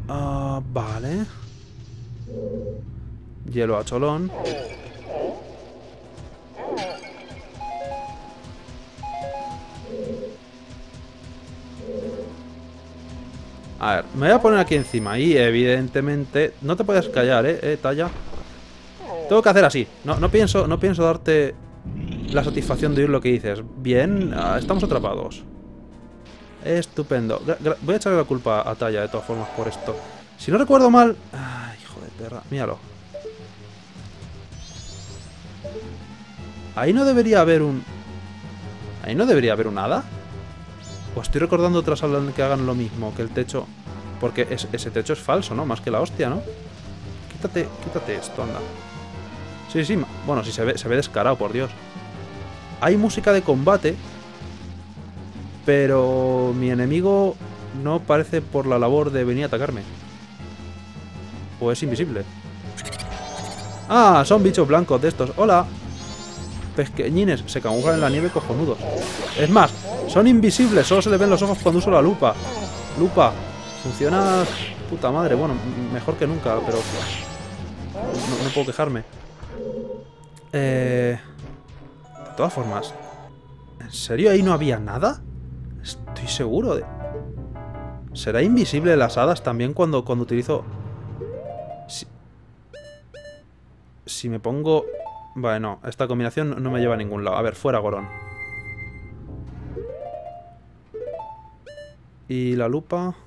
Ah, vale. Hielo a cholón. A ver, me voy a poner aquí encima y evidentemente... No te puedes callar, Talla. Tengo que hacer así. No pienso darte la satisfacción de oír lo que dices. Bien, estamos atrapados. Estupendo. Voy a echarle la culpa a Talla de todas formas por esto. Si no recuerdo mal... Ay, hijo de perra. Míralo. Ahí no debería haber un... Ahí no debería haber un hada. O estoy recordando otras salas que hagan lo mismo, que el techo... Porque ese techo es falso, ¿no? Más que la hostia, ¿no? Quítate esto, anda. Sí. Bueno, sí se ve descarado, por Dios. Hay música de combate, pero mi enemigo no parece por la labor de venir a atacarme. O es invisible. Ah, son bichos blancos de estos. Hola. Pequeñines, se camuflan en la nieve cojonudos. Es más, son invisibles, solo se les ven los ojos cuando uso la lupa. Lupa, funciona puta madre. Bueno, mejor que nunca, pero no puedo quejarme. De todas formas, ¿en serio ahí no había nada? Estoy seguro de... ¿Será invisible las hadas también cuando utilizo... Si me pongo... Vale, no, esta combinación no me lleva a ningún lado. A ver, fuera Gorón. Y la lupa... A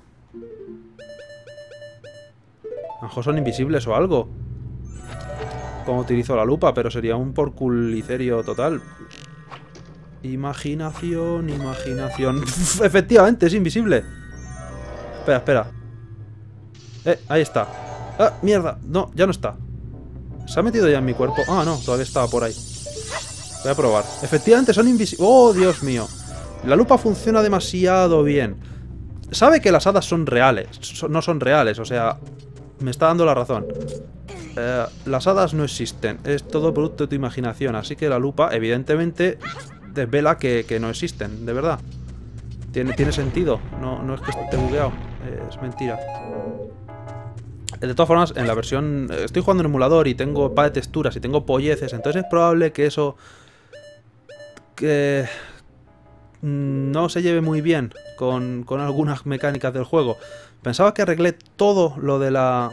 lo mejor son invisibles o algo. Como utilizo la lupa, pero sería un porculicerio total. Imaginación. Efectivamente, es invisible. Espera. Ahí está. ¡Ah, mierda! No, ya no está. ¿Se ha metido ya en mi cuerpo? Ah, no, todavía estaba por ahí. Voy a probar. Efectivamente, son invisibles. ¡Oh, Dios mío! La lupa funciona demasiado bien. Sabe que las hadas son reales. No son reales, o sea... Me está dando la razón. Las hadas no existen. Es todo producto de tu imaginación. Así que la lupa, evidentemente, desvela que no existen, de verdad. Tiene sentido. No es que esté bugueado. Es mentira. De todas formas, en la versión... Estoy jugando en emulador y tengo par de texturas y tengo polleces, entonces es probable que eso... Que... no se lleve muy bien con algunas mecánicas del juego. Pensaba que arreglé todo lo de la...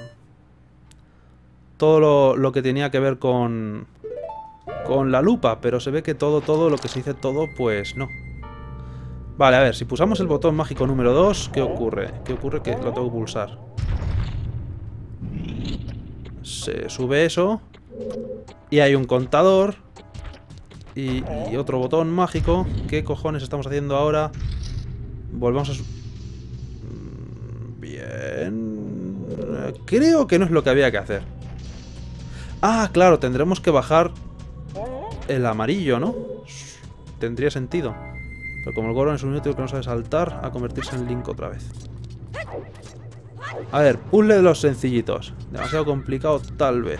Todo lo que tenía que ver con la lupa, pero se ve que todo lo que se dice todo, pues no. Vale, a ver, si pulsamos el botón mágico número 2, ¿qué ocurre? ¿Qué ocurre? Que lo tengo que pulsar. Se sube eso. Y hay un contador. Y otro botón mágico. ¿Qué cojones estamos haciendo ahora? Volvamos a... Bien... Creo que no es lo que había que hacer. Ah, claro, tendremos que bajar el amarillo, ¿no? Tendría sentido. Pero como el Goron es un inútil que no sabe saltar, a convertirse en Link otra vez. A ver, puzzle de los sencillitos. Demasiado complicado, tal vez.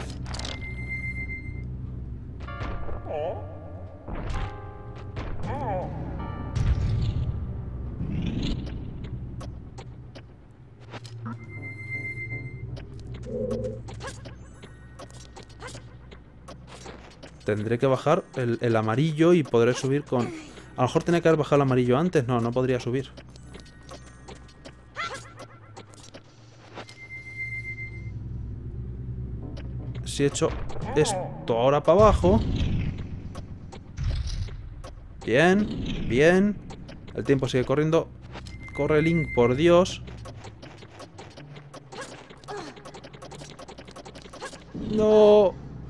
Tendré que bajar el amarillo y podré subir con... A lo mejor tenía que haber bajado el amarillo antes. No podría subir. Si he hecho esto ahora para abajo... Bien. El tiempo sigue corriendo. Corre Link, por Dios. No...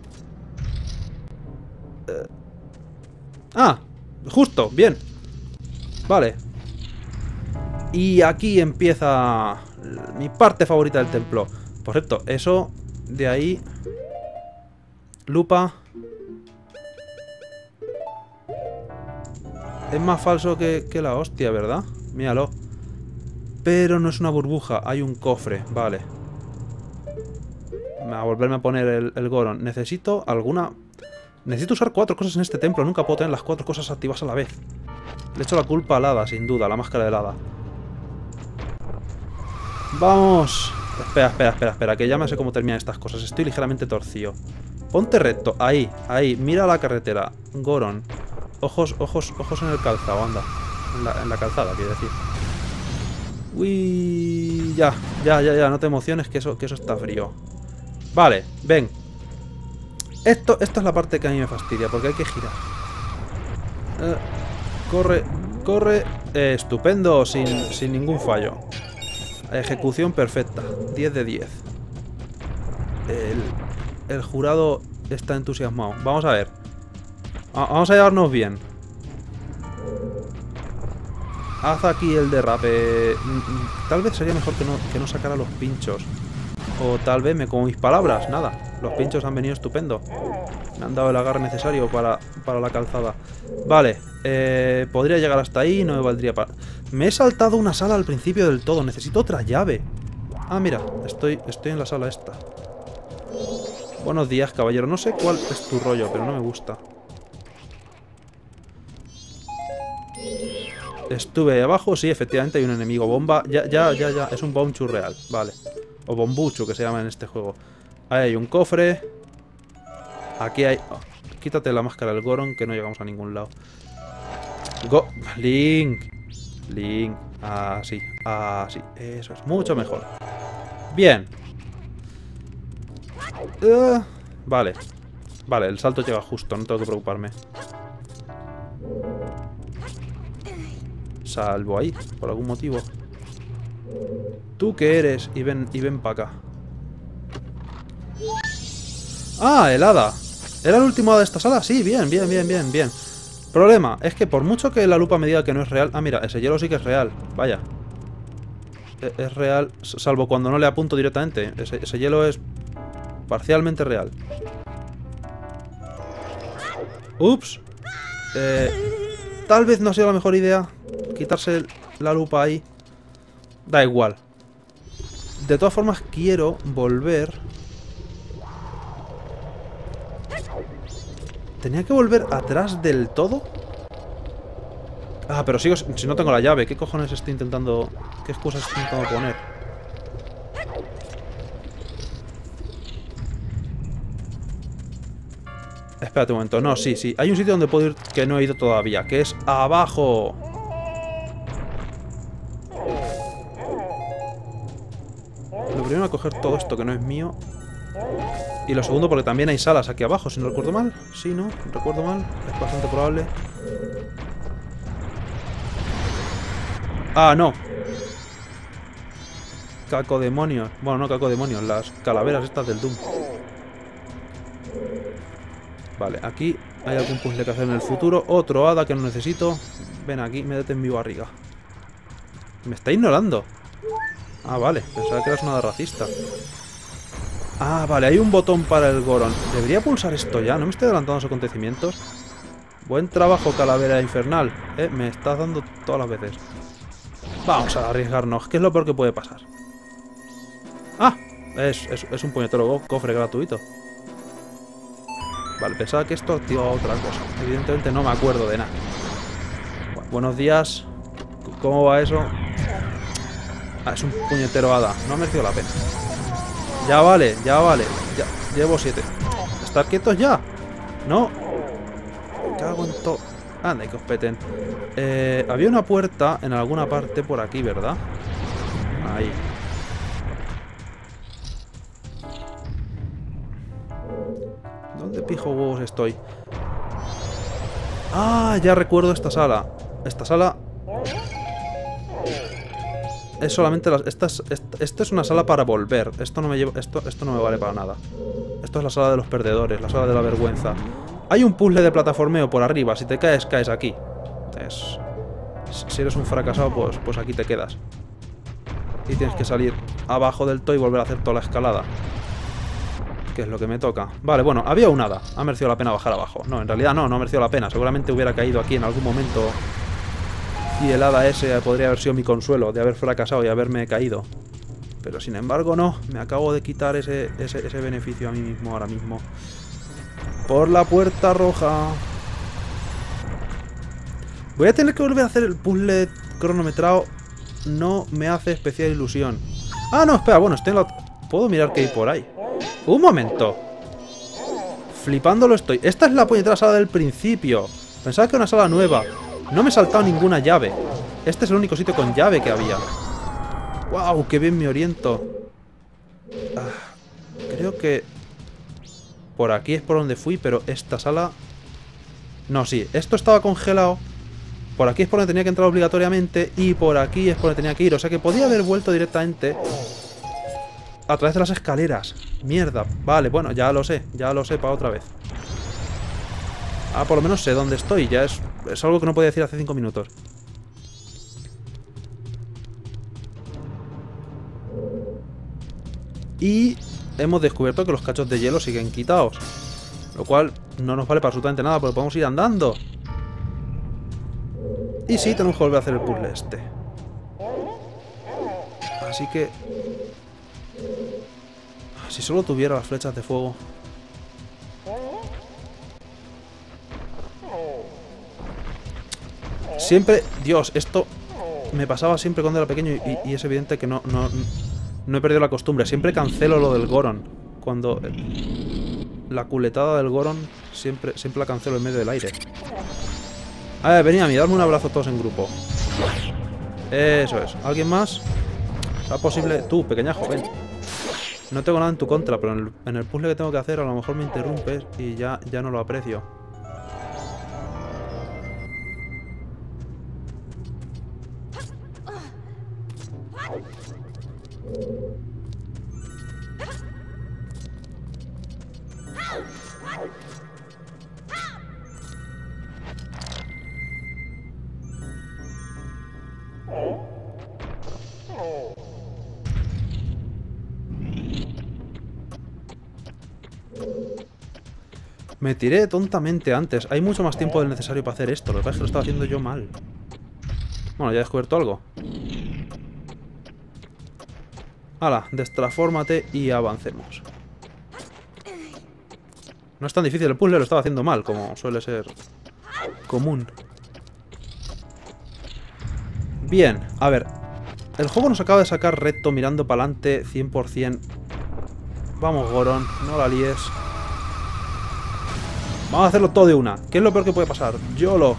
Ah, justo, bien. Vale. Y aquí empieza mi parte favorita del templo. Por cierto, eso de ahí... Lupa. Es más falso que la hostia, ¿verdad? Míralo. Pero no es una burbuja, hay un cofre, vale. A volverme a poner el Goron. Necesito alguna... Necesito usar 4 cosas en este templo. Nunca puedo tener las 4 cosas activas a la vez. Le echo la culpa al hada, sin duda, la máscara del hada. ¡Vamos! Espera, que ya me sé cómo terminan estas cosas. Estoy ligeramente torcido. Ponte recto, ahí, mira la carretera. Goron. Ojos en el calzado, anda. En la calzada, quiero decir. Uy, ya, no te emociones que eso está frío. Vale, ven. Esta es la parte que a mí me fastidia, porque hay que girar. Corre. Estupendo, sin ningún fallo. Ejecución perfecta. 10 de 10. El jurado está entusiasmado. Vamos a ver. Vamos a llevarnos bien. Haz aquí el derrape. Tal vez sería mejor que no sacara los pinchos. O tal vez me como mis palabras. Nada, los pinchos han venido estupendo. Me han dado el agarre necesario para la calzada. Vale, podría llegar hasta ahí. No me valdría para... Me he saltado una sala al principio del todo. Necesito otra llave. Ah, mira, estoy en la sala esta. Buenos días, caballero. No sé cuál es tu rollo, pero no me gusta. Estuve abajo, sí, efectivamente hay un enemigo bomba. Ya. Es un bomchu real, vale. O bombuchu, que se llama en este juego. Ahí hay un cofre. Aquí hay... Oh, quítate la máscara del Goron, que no llegamos a ningún lado. Link. Así. Eso es mucho mejor. Bien. Vale, el salto llega justo, no tengo que preocuparme. Salvo ahí, por algún motivo. ¿Tú qué eres? Y ven para acá. ¡Ah, el hada! ¿Era el último hada de esta sala? Sí, bien. Problema, es que por mucho que la lupa me diga que no es real... Ah, mira, ese hielo sí que es real. Vaya. Es real, salvo cuando no le apunto directamente. Ese hielo es parcialmente real. Ups. Tal vez no ha sido la mejor idea quitarse la lupa ahí. Da igual. De todas formas, quiero volver. ¿Tenía que volver atrás del todo? Ah, pero sigo si no tengo la llave. ¿Qué cojones estoy intentando... ¿Qué excusas estoy intentando poner? Espérate un momento. No, sí. Hay un sitio donde puedo ir que no he ido todavía, que es abajo. Lo primero es coger todo esto que no es mío. Y lo segundo porque también hay salas aquí abajo, si no recuerdo mal. Sí, ¿no? ¿Recuerdo mal? Es bastante probable. Ah, no. Cacodemonios. Bueno, no cacodemonios, las calaveras estas del Doom. Vale, aquí hay algún puzzle que hacer en el futuro. Otro hada que no necesito. Ven aquí, métete en mi barriga. Me está ignorando. Ah, vale, pensaba que eras una hada racista. Ah, vale, hay un botón para el Goron. Debería pulsar esto ya, no me estoy adelantando a los acontecimientos. Buen trabajo, calavera infernal. Me estás dando todas las veces. Vamos a arriesgarnos. ¿Qué es lo peor que puede pasar? Ah, es un puñetero cofre gratuito. Vale, pensaba que esto activaba otra cosa. Evidentemente no me acuerdo de nada. Buenos días. ¿Cómo va eso? Ah, es un puñetero hada. No ha merecido la pena. Ya vale. Ya, llevo 7. ¿Estar quietos ya? No. Me cago en todo. Anda, que os peten. Había una puerta en alguna parte por aquí, ¿verdad? Ahí. ¿Dónde pijo huevos estoy? Ah, ya recuerdo esta sala. Esta sala... Es solamente las... Esta es una sala para volver. Esto no me lleva... Esto no me vale para nada. Esto es la sala de los perdedores, la sala de la vergüenza. Hay un puzzle de plataformeo por arriba. Si te caes, caes aquí. Si eres un fracasado, pues aquí te quedas. Y tienes que salir abajo del todo y volver a hacer toda la escalada. Que es lo que me toca. Vale, bueno, había un hada. Ha merecido la pena bajar abajo. No, en realidad no ha merecido la pena. Seguramente hubiera caído aquí en algún momento. Y el hada ese podría haber sido mi consuelo de haber fracasado y haberme caído. Pero sin embargo no. Me acabo de quitar ese beneficio a mí mismo ahora mismo. Por la puerta roja. Voy a tener que volver a hacer el puzzle cronometrado. No me hace especial ilusión. Ah, no, espera, bueno, estoy en la... Puedo mirar qué hay por ahí. Un momento. Flipándolo estoy. Esta es la puñetera sala del principio. Pensaba que era una sala nueva. No me he saltado ninguna llave. Este es el único sitio con llave que había. ¡Wow! ¡Qué bien me oriento! Creo que... Por aquí es por donde fui, pero esta sala... No, sí. Esto estaba congelado. Por aquí es por donde tenía que entrar obligatoriamente. Y por aquí es por donde tenía que ir. O sea que podía haber vuelto directamente a través de las escaleras. Mierda. Vale, bueno, ya lo sé. Ya lo sé para otra vez. Ah, por lo menos sé dónde estoy. Ya es algo que no podía decir hace 5 minutos. Y hemos descubierto que los cachos de hielo siguen quitados. Lo cual no nos vale para absolutamente nada, porque podemos ir andando. Y sí, tenemos que volver a hacer el puzzle este. Así que... Si solo tuviera las flechas de fuego. Siempre... Dios, esto me pasaba siempre cuando era pequeño y es evidente que no he perdido la costumbre. Siempre cancelo lo del Goron. Cuando... La culetada del Goron siempre la cancelo en medio del aire. A ver, venid a mí, dadme un abrazo todos en grupo. Eso es. ¿Alguien más? ¿Será posible? Tú, pequeñajo, ven. No tengo nada en tu contra, pero en el puzzle que tengo que hacer a lo mejor me interrumpes y ya no lo aprecio. Me tiré tontamente antes. Hay mucho más tiempo del necesario para hacer esto. Lo que pasa es que lo estaba haciendo yo mal. Bueno, ya he descubierto algo. Hala, destransfórmate y avancemos. No es tan difícil el puzzle, lo estaba haciendo mal, como suele ser común. Bien, a ver. El juego nos acaba de sacar recto mirando para adelante 100%. Vamos, Goron, no la líes. Vamos a hacerlo todo de una. ¿Qué es lo peor que puede pasar? YOLO.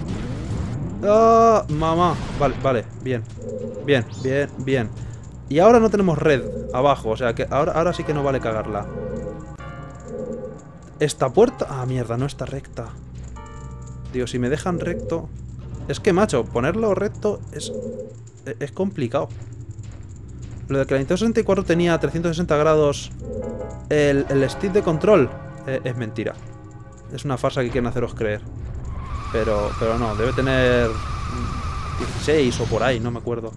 ¡Ah! Mamá. Vale, bien. Bien. Y ahora no tenemos red abajo, o sea que ahora sí que no vale cagarla. Esta puerta... Ah, mierda, no está recta. Digo, si me dejan recto... Es que, macho, ponerlo recto es complicado. Lo de que la Nintendo 64 tenía 360 grados el stick de control es mentira. Es una farsa que quieren haceros creer. Pero no, debe tener 16 o por ahí, no me acuerdo.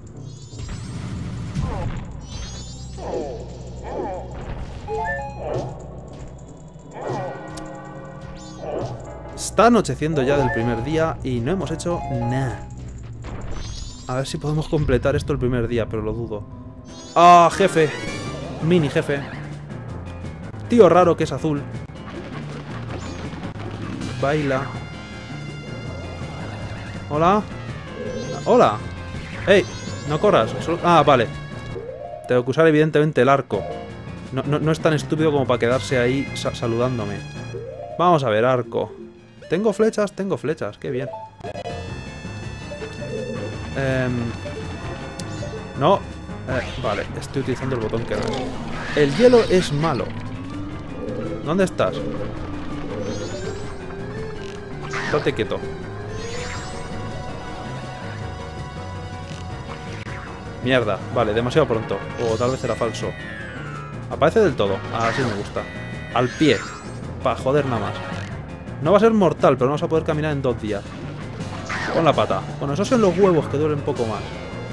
Está anocheciendo ya del primer día y no hemos hecho nada. A ver si podemos completar esto el primer día, pero lo dudo. ¡Ah, jefe! Mini jefe. Tío raro que es azul. Baila. Hola. Hola. ¡Ey! No corras. Ah, vale. Tengo que usar evidentemente el arco. No es tan estúpido como para quedarse ahí saludándome. Vamos a ver, arco. ¿Tengo flechas? Tengo flechas. Qué bien. No. Vale, estoy utilizando el botón que no es. El hielo es malo. ¿Dónde estás? Estate quieto. Mierda, vale, demasiado pronto. O tal vez era falso. Aparece del todo. Así me gusta. Al pie. Para joder nada más. No va a ser mortal, pero no vamos a poder caminar en 2 días. Con la pata. Bueno, esos son los huevos que duelen un poco más.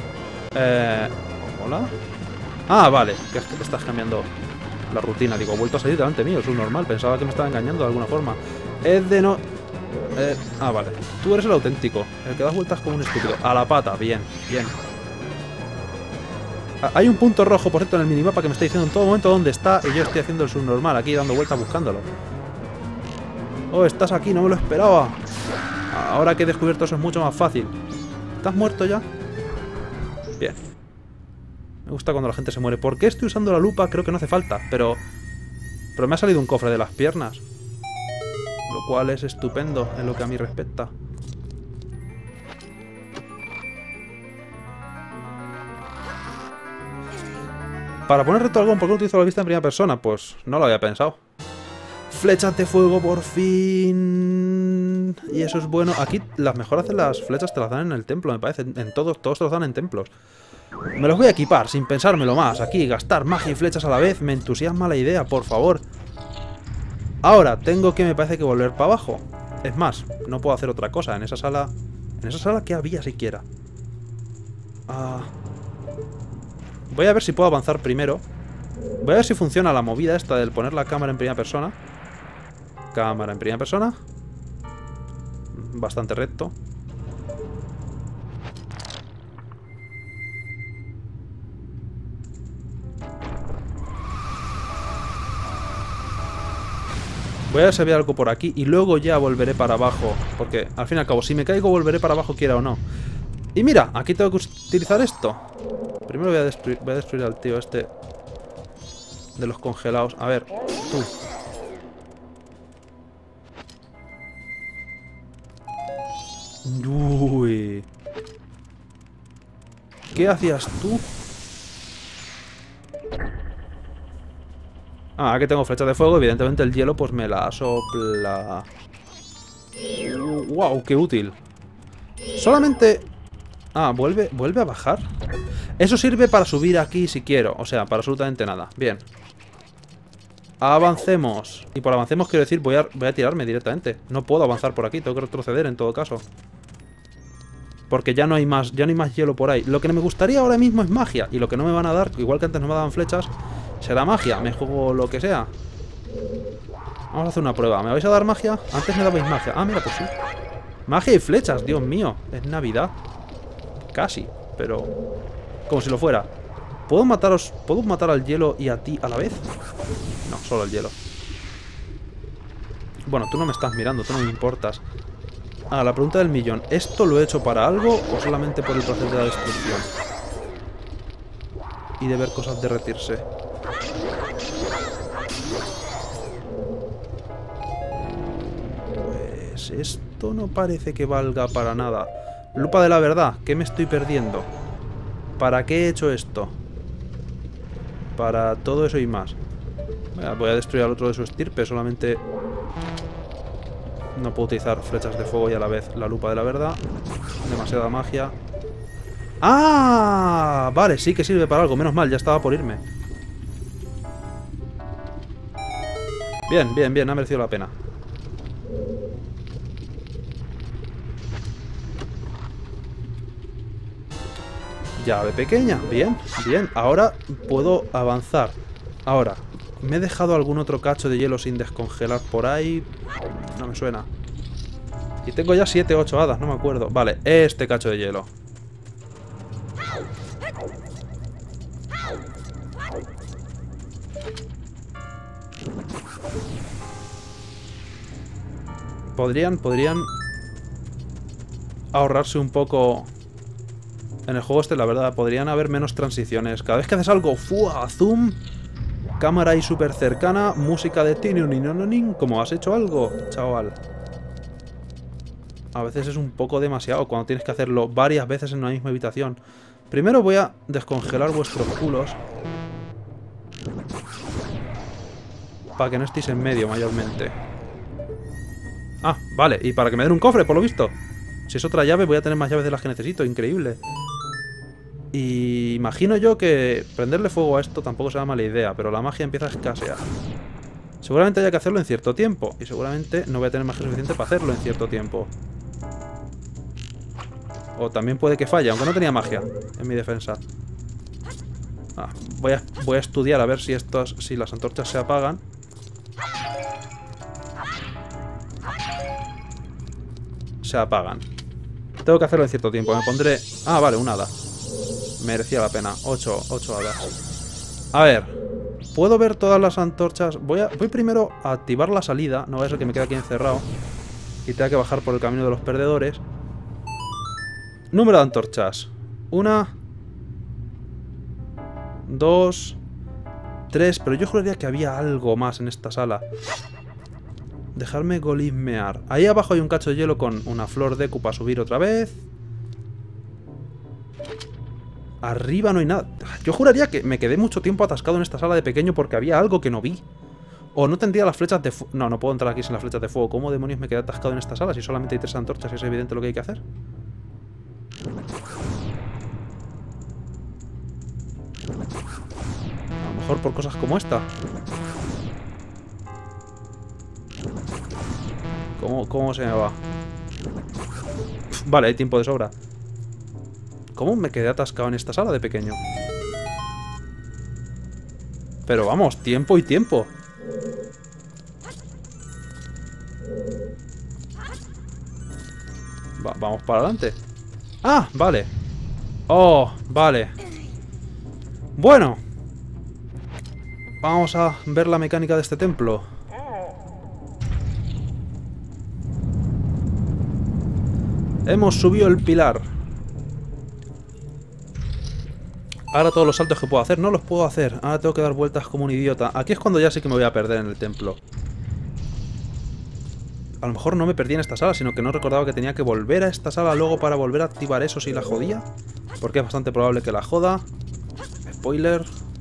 ¿Hola? Ah, vale. Que estás cambiando la rutina. Digo, he vuelto a salir delante mío. Es un normal. Pensaba que me estaba engañando de alguna forma. Es de no... ah, vale. Tú eres el auténtico. El que das vueltas como un estúpido. A la pata. Bien, bien. Hay un punto rojo, por cierto, en el minimapa que me está diciendo en todo momento dónde está. Y yo estoy haciendo el subnormal aquí, dando vueltas buscándolo. Oh, estás aquí. No me lo esperaba. Ahora que he descubierto eso es mucho más fácil. ¿Estás muerto ya? Bien. Me gusta cuando la gente se muere. ¿Por qué estoy usando la lupa? Creo que no hace falta, pero me ha salido un cofre de las piernas. Lo cual es estupendo en lo que a mí respecta. Para poner reto algo, ¿por qué no utilizo la vista en primera persona? Pues no lo había pensado. Flechas de fuego, por fin. Y eso es bueno. Aquí las mejoras de las flechas te las dan en el templo, me parece. En todos te los dan en templos. Me los voy a equipar sin pensármelo más. Aquí, gastar magia y flechas a la vez. Me entusiasma la idea, por favor. Ahora, tengo que, me parece, que volver para abajo. Es más, no puedo hacer otra cosa. En esa sala... ¿En esa sala qué había siquiera? Voy a ver si puedo avanzar primero. Voy a ver si funciona la movida esta del poner la cámara en primera persona. Cámara en primera persona. Bastante recto. Voy a ver si había algo por aquí y luego ya volveré para abajo. Porque, al fin y al cabo, si me caigo volveré para abajo, quiera o no. Y mira, aquí tengo que utilizar esto. Primero voy a destruir al tío este de los congelados. A ver, tú. Uy. ¿Qué hacías tú? Aquí tengo flechas de fuego. Evidentemente el hielo pues me la sopla. ¡Wow! ¡Qué útil! Solamente... ¿vuelve a bajar? Eso sirve para subir aquí si quiero. O sea, para absolutamente nada. Bien. Avancemos. Y por avancemos quiero decir voy a tirarme directamente. No puedo avanzar por aquí. Tengo que retroceder en todo caso. Porque ya no hay más hielo por ahí. Lo que me gustaría ahora mismo es magia. Y lo que no me van a dar, igual que antes no me daban flechas, será magia. Me juego lo que sea. Vamos a hacer una prueba. ¿Me vais a dar magia? Antes me dabais magia. Mira, pues sí. Magia y flechas, Dios mío. Es Navidad. Casi, pero... como si lo fuera. ¿Puedo matar al hielo y a ti a la vez? No, solo al hielo. Bueno, tú no me estás mirando, tú no me importas. La pregunta del millón. ¿Esto lo he hecho para algo o solamente por el placer de la destrucción? Y de ver cosas derretirse. Pues esto no parece que valga para nada. Lupa de la verdad, ¿qué me estoy perdiendo? ¿Para qué he hecho esto? Para todo eso y más. Voy a destruir al otro de su estirpe, solamente... no puedo utilizar flechas de fuego y a la vez la lupa de la verdad. Demasiada magia. Vale, sí que sirve para algo. Menos mal, ya estaba por irme. Bien, bien, bien, ha merecido la pena. Llave pequeña, bien, bien. Ahora puedo avanzar. Ahora, ¿me he dejado algún otro cacho de hielo sin descongelar por ahí? No me suena. Y tengo ya 7, 8 hadas, no me acuerdo. Vale, este cacho de hielo. Podrían ahorrarse un poco... En el juego este, la verdad, podrían haber menos transiciones. Cada vez que haces algo, ¡fua! Zoom, cámara ahí súper cercana, música de tinuninonin. ¿Cómo has hecho algo, chaval? A veces es un poco demasiado cuando tienes que hacerlo varias veces en una misma habitación. Primero voy a descongelar vuestros culos. Para que no estéis en medio, mayormente. Vale, y para que me den un cofre, por lo visto. Si es otra llave, voy a tener más llaves de las que necesito, increíble. Y imagino yo que prenderle fuego a esto tampoco será mala idea, pero la magia empieza a escasear. Seguramente haya que hacerlo en cierto tiempo, y seguramente no voy a tener magia suficiente para hacerlo en cierto tiempo. O también puede que falle, aunque no tenía magia, en mi defensa. Voy a estudiar a ver si las antorchas se apagan. Se apagan. Tengo que hacerlo en cierto tiempo. Me pondré... vale, un hada. Merecía la pena. 8 hadas. A ver. ¿Puedo ver todas las antorchas? Voy primero a activar la salida. No vaya a ser que me quede aquí encerrado y tenga que bajar por el camino de los perdedores. Número de antorchas. 1, 2, 3... Pero yo juraría que había algo más en esta sala. Dejarme golismear. Ahí abajo hay un cacho de hielo con una flor de Deku para subir otra vez. Arriba no hay nada. Yo juraría que me quedé mucho tiempo atascado en esta sala de pequeño porque había algo que no vi. O no tendría las flechas de fuego. No, no puedo entrar aquí sin las flechas de fuego. ¿Cómo demonios me quedé atascado en esta sala si solamente hay 3 antorchas y es evidente lo que hay que hacer? A lo mejor por cosas como esta. ¿Cómo se me va? Vale, hay tiempo de sobra. ¿Cómo me quedé atascado en esta sala de pequeño? Pero vamos, tiempo y tiempo. Vamos para adelante. ¡Ah! Vale. Oh, vale. Bueno. Vamos a ver la mecánica de este templo. Hemos subido el pilar. Ahora todos los saltos que puedo hacer no los puedo hacer. Ahora tengo que dar vueltas como un idiota. Aquí es cuando ya sí que me voy a perder en el templo. A lo mejor no me perdí en esta sala, sino que no recordaba que tenía que volver a esta sala luego para volver a activar eso si la jodía. Porque es bastante probable que la joda. Spoiler.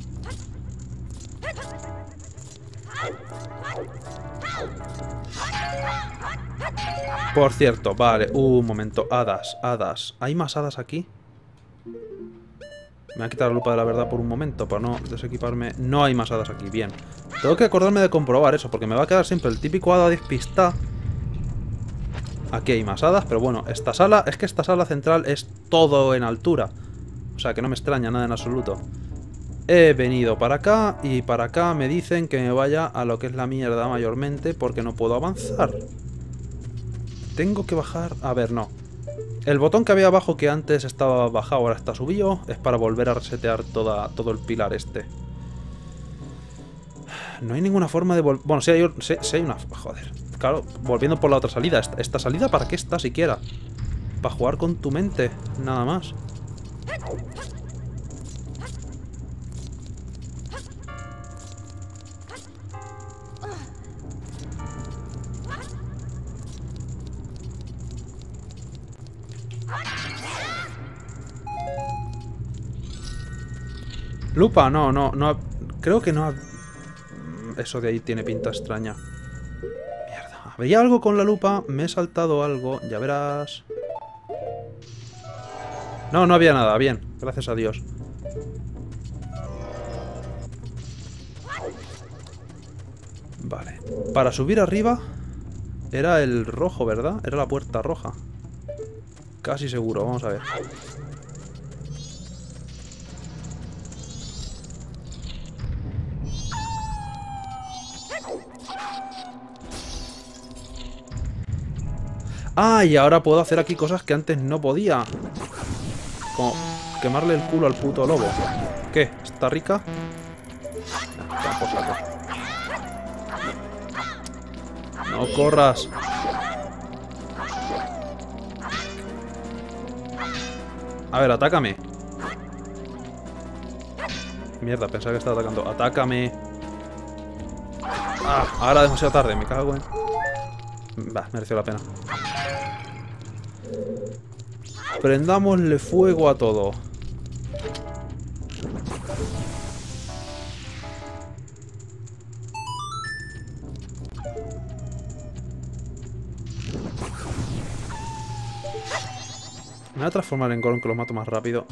Por cierto, vale, un momento. Hadas, hadas. ¿Hay más hadas aquí? Me voy a quitar la lupa de la verdad por un momento para no desequiparme. No hay más hadas aquí, bien. Tengo que acordarme de comprobar eso, porque me va a quedar siempre el típico hada despistado. Aquí hay más hadas, pero bueno, esta sala... Es que esta sala central es todo en altura. O sea, que no me extraña nada en absoluto. He venido para acá y para acá me dicen que me vaya a lo que es la mierda mayormente porque no puedo avanzar. Tengo que bajar... A ver, no. El botón que había abajo que antes estaba bajado, ahora está subido, es para volver a resetear todo el pilar este. No hay ninguna forma de volver... Bueno, sí hay una... Joder. Claro, volviendo por la otra salida. ¿Esta salida para qué está siquiera? Para jugar con tu mente, nada más. Lupa, no. Creo que no... Eso de ahí tiene pinta extraña. Mierda. Veía algo con la lupa, me he saltado algo, ya verás. No había nada, bien, gracias a Dios. Vale. Para subir arriba era el rojo, ¿verdad? Era la puerta roja. Casi seguro, vamos a ver. Ah, y ahora puedo hacer aquí cosas que antes no podía. Como quemarle el culo al puto lobo. ¿Qué? ¿Está rica? No corras. A ver, atácame. Mierda, pensaba que estaba atacando. Atácame. Ah, ahora demasiado tarde, me cago en... Bah, mereció la pena. Prendámosle fuego a todo. Me voy a transformar en Goron, que lo mato más rápido.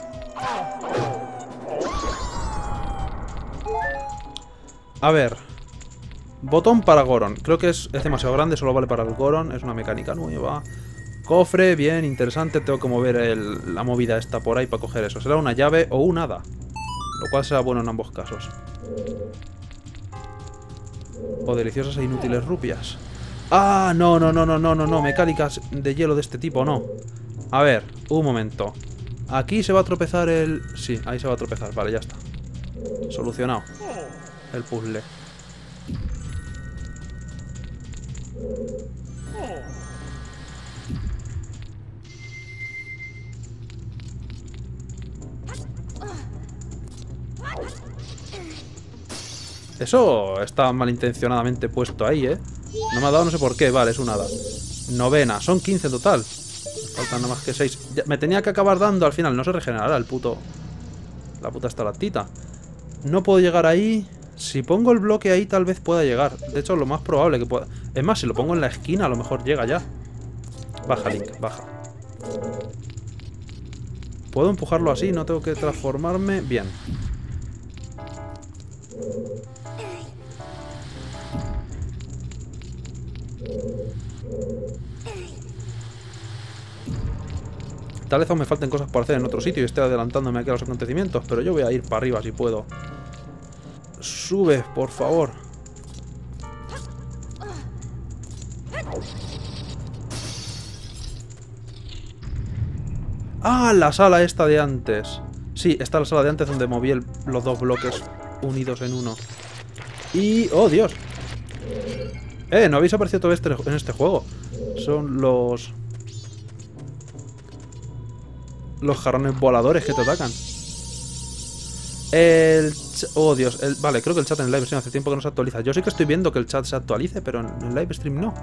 A ver. Botón para Goron. Creo que es demasiado grande, solo vale para el Goron. Es una mecánica nueva. Cofre, bien, interesante. Tengo que mover la movida esta por ahí para coger eso. Será una llave o un hada. Lo cual será bueno en ambos casos. O deliciosas e inútiles rupias. ¡Ah! No. Mecánicas de hielo de este tipo, no. A ver, un momento. Aquí se va a tropezar el... Sí, ahí se va a tropezar. Vale, ya está. Solucionado. El puzzle. Eso está malintencionadamente puesto ahí, ¿eh? No me ha dado, no sé por qué. Vale, es un hada. Novena. Son 15 en total. Me faltan nada más que 6. Ya, me tenía que acabar dando al final. No se regenerará el puto... La puta estalactita. No puedo llegar ahí. Si pongo el bloque ahí, tal vez pueda llegar. De hecho, lo más probable que pueda... Es más, si lo pongo en la esquina, a lo mejor llega ya. Baja, Link, baja. ¿Puedo empujarlo así? No tengo que transformarme. Bien. Tal vez aún me falten cosas por hacer en otro sitio y esté adelantándome aquí a los acontecimientos, pero yo voy a ir para arriba si puedo. Sube, por favor. ¡Ah! La sala esta de antes. Sí, está la sala de antes donde moví los dos bloques unidos en uno. Y... ¡oh, Dios! No habéis aparecido todavía en este juego. Son los jarrones voladores que te atacan. Oh, Dios. Vale, creo que el chat en el live stream hace tiempo que no se actualiza. Yo sí que estoy viendo que el chat se actualice, pero en el live stream no.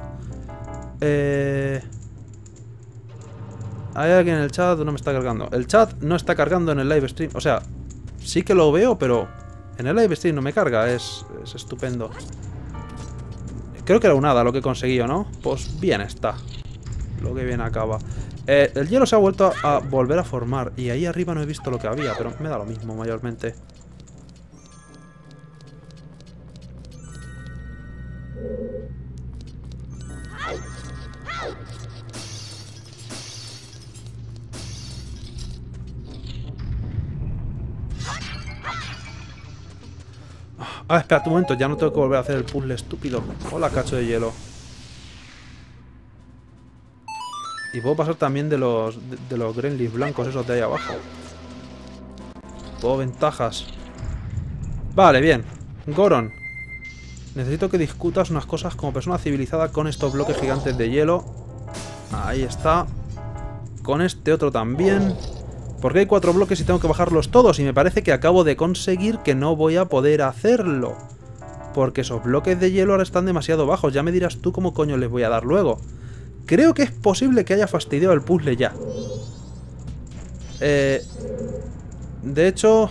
Hay alguien en el chat, no me está cargando. El chat no está cargando en el live stream. O sea, sí que lo veo, pero en el live stream no me carga. Es estupendo. Creo que era un hada lo que he conseguido, ¿no? Pues bien está. Lo que bien acaba. El hielo se ha vuelto a volver a formar. Y ahí arriba no he visto lo que había, pero me da lo mismo mayormente. Ah, espera un momento, ya no tengo que volver a hacer el puzzle estúpido. Hola, cacho de hielo. Y puedo pasar también de los gremlins blancos esos de ahí abajo. Todo ventajas. Vale, bien. Goron. Necesito que discutas unas cosas como persona civilizada con estos bloques gigantes de hielo. Ahí está. Con este otro también. Porque hay 4 bloques y tengo que bajarlos todos. Y me parece que acabo de conseguir que no voy a poder hacerlo. Porque esos bloques de hielo ahora están demasiado bajos. Ya me dirás tú cómo coño les voy a dar luego. Creo que es posible que haya fastidiado el puzzle ya. De hecho...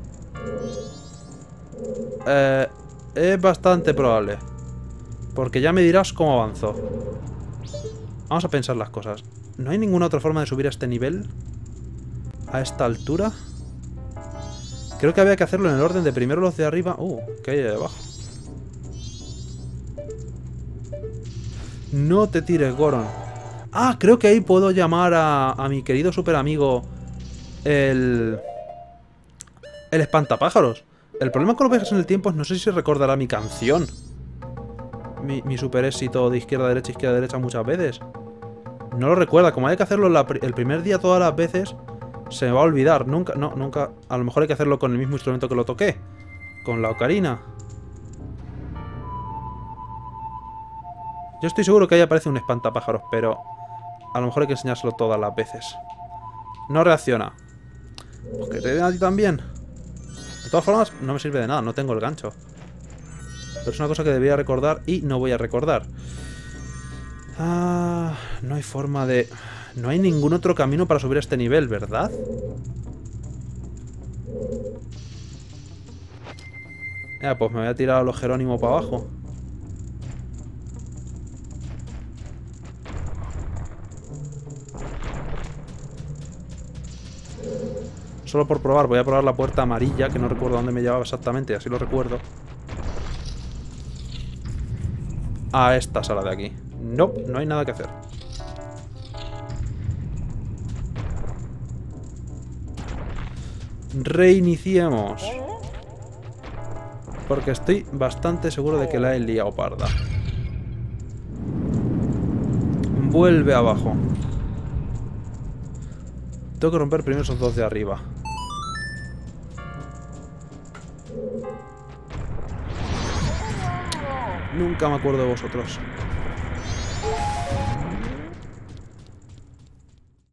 es bastante probable. Porque ya me dirás cómo avanzo. Vamos a pensar las cosas. ¿No hay ninguna otra forma de subir a este nivel? ¿A esta altura? Creo que había que hacerlo en el orden de primero los de arriba... ¿qué hay de abajo? No te tires, Goron. Ah, creo que ahí puedo llamar a mi querido super amigo... El espantapájaros. El problema con los viajes en el tiempo es no sé si recordará mi canción. Mi super éxito de izquierda a derecha muchas veces. No lo recuerda. Como hay que hacerlo el primer día todas las veces, se me va a olvidar. Nunca. A lo mejor hay que hacerlo con el mismo instrumento que lo toqué. Con la ocarina. Yo estoy seguro que ahí aparece un espantapájaros, pero a lo mejor hay que enseñárselo todas las veces. No reacciona. Pues que te den a ti también. De todas formas, no me sirve de nada, no tengo el gancho. Pero es una cosa que debería recordar y no voy a recordar. No hay forma de... No hay ningún otro camino para subir a este nivel, ¿verdad? Pues me voy a tirar a los Jerónimo para abajo. Solo por probar, voy a probar la puerta amarilla, que no recuerdo dónde me llevaba exactamente, así lo recuerdo. A esta sala de aquí. No, no hay nada que hacer. Reiniciemos. Porque estoy bastante seguro de que la he liado parda. Vuelve abajo. Tengo que romper primero esos dos de arriba. Nunca me acuerdo de vosotros.